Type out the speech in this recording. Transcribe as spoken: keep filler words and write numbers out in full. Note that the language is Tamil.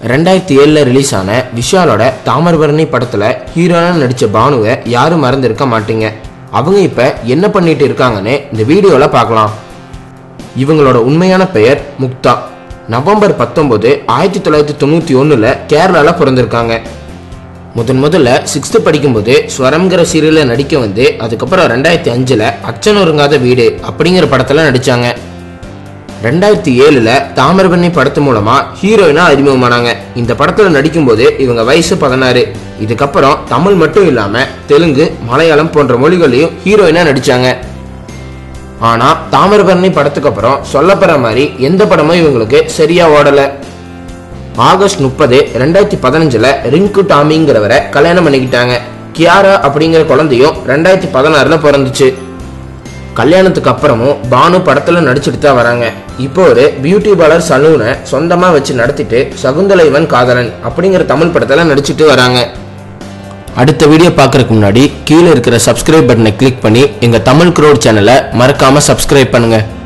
ரெண்டாயிரத்தி ஏழுல ரிலீஸ் ஆன விஷாலோட தாமிரபரணி படத்துல ஹீரோனா நடிச்ச பானுவை யாரும் மறந்துருக்க மாட்டீங்க. அவங்க இப்ப என்ன பண்ணிட்டு இருக்காங்கன்னு இந்த வீடியோல பார்க்கலாம். இவங்களோட உண்மையான பெயர் முக்தா. நவம்பர் பத்தொன்பது ஆயிரத்தி தொள்ளாயிரத்தி தொண்ணூத்தி ஒண்ணுல கேரளால பிறந்திருக்காங்க. முதன் முதல்ல சிக்ஸ்த் படிக்கும்போது ஸ்வரம்ங்கிற சீரியல்ல நடிக்க வந்து அதுக்கப்புறம் ரெண்டாயிரத்தி அஞ்சுல அச்சன் ஒருங்காத வீடு அப்படிங்கிற படத்துல நடிச்சாங்க. ரெண்டாயிரத்தி ஏழுல தாமிரபரணி படத்து மூலமா ஹீரோயினா அறிமுகமானாங்க. இந்த படத்துல நடிக்கும் போது இவங்க வயசு பதினாறு. இதுக்கப்புறம் தமிழ் மட்டும் இல்லாம தெலுங்கு, மலையாளம் போன்ற மொழிகளையும் ஹீரோயினா நடிச்சாங்க. ஆனா தாமிரபரணி படத்துக்கு அப்புறம் சொல்லப்படுற மாதிரி எந்த படமும் இவங்களுக்கு சரியா ஓடல. ஆகஸ்ட் முப்பது ரெண்டாயிரத்தி பதினஞ்சுல ரிங்கு டாமிங்கிறவரை கல்யாணம் பண்ணிக்கிட்டாங்க. கியாரா அப்படிங்கிற குழந்தையும் ரெண்டாயிரத்தி பதினாறுல பிறந்துச்சு. கல்யாணத்துக்கு அப்புறமும் பானு படத்துல நடிச்சுட்டு தான் வராங்க. இப்போ ஒரு பியூட்டி பார்லர் சலூனை சொந்தமா வச்சு நடத்திட்டு சகுந்தலைவன் காதலன் அப்படிங்கிற தமிழ் படத்துல நடிச்சுட்டு வராங்க. அடுத்த வீடியோ பார்க்கறதுக்கு முன்னாடி கீழே இருக்கிற சப்ஸ்கிரைப் பட்டனை கிளிக் பண்ணி எங்க தமிழ் க்ரோட் சேனலை மறக்காம சப்ஸ்கிரைப் பண்ணுங்க.